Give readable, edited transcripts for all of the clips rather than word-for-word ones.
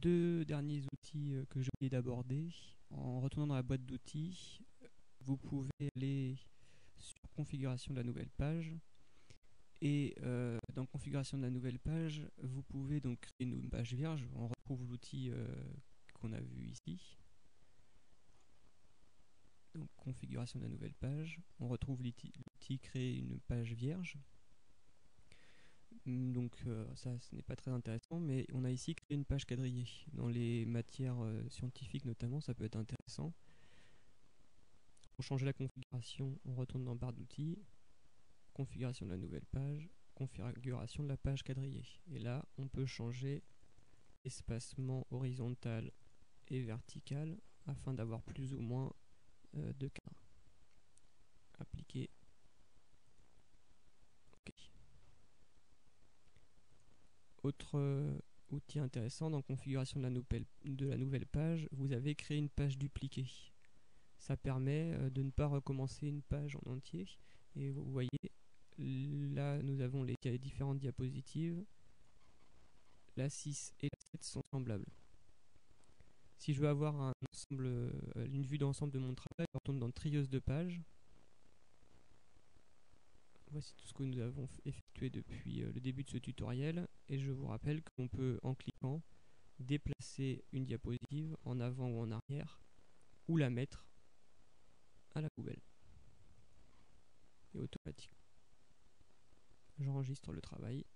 deux derniers outils que j'ai oublié d'aborder. En retournant dans la boîte d'outils, vous pouvez aller sur configuration de la nouvelle page. Et dans configuration de la nouvelle page, vous pouvez donc créer une page vierge. On retrouve l'outil qu'on a vu ici. Donc configuration de la nouvelle page. On retrouve l'outil créer une page vierge. Donc ça, ce n'est pas très intéressant, mais on a ici créé une page quadrillée. Dans les matières scientifiques notamment, ça peut être intéressant. Pour changer la configuration, on retourne dans barre d'outils, configuration de la nouvelle page, configuration de la page quadrillée. Et là, on peut changer l'espacement horizontal et vertical afin d'avoir plus ou moins de cadres. Appliquer. OK. Autre outil intéressant, dans configuration de la nouvelle page, vous avez créé une page dupliquée. Ça permet de ne pas recommencer une page en entier. Et vous voyez, là nous avons les différentes diapositives. La 6 et la 7 sont semblables. Si je veux avoir une vue d'ensemble de mon travail, je retourne dans trieuse de pages. Voici tout ce que nous avons effectué depuis le début de ce tutoriel. Et je vous rappelle qu'on peut, en cliquant, déplacer une diapositive en avant ou en arrière, ou la mettre à la poubelle. Et automatiquement, j'enregistre le travail.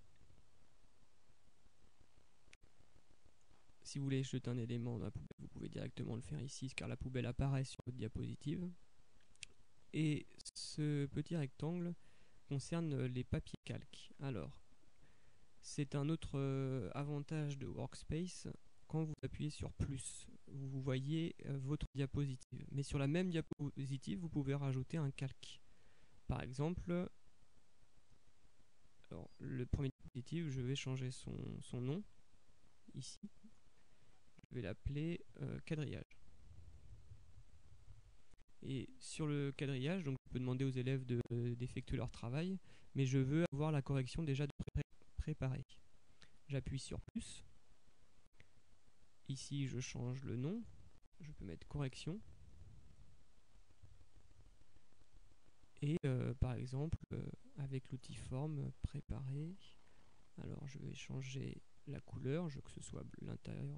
Si vous voulez jeter un élément dans la poubelle, vous pouvez directement le faire ici, car la poubelle apparaît sur votre diapositive. Et ce petit rectangle concerne les papiers calques. Alors, c'est un autre avantage de Workspace. Quand vous appuyez sur plus, vous voyez votre diapositive. Mais sur la même diapositive, vous pouvez rajouter un calque. Par exemple, alors, le premier diapositive, je vais changer son nom, ici. Je vais l'appeler quadrillage. Et sur le quadrillage, donc je peux demander aux élèves d'effectuer leur travail, mais je veux avoir la correction déjà préparée. J'appuie sur plus. Ici, je change le nom. Je peux mettre correction. Et par exemple, avec l'outil forme préparé, alors je vais changer la couleur, je veux que ce soit l'intérieur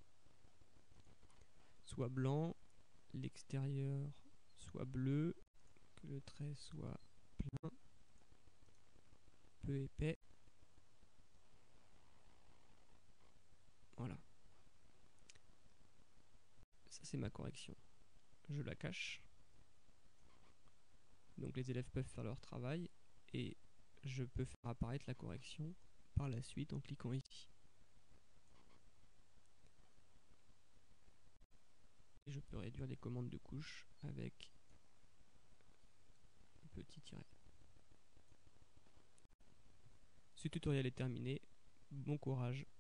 soit blanc, l'extérieur soit bleu, que le trait soit plein, peu épais. Voilà. Ça c'est ma correction. Je la cache. Donc les élèves peuvent faire leur travail et je peux faire apparaître la correction par la suite en cliquant ici. Et je peux réduire les commandes de couche avec un petit tiret. Ce tutoriel est terminé. Bon courage.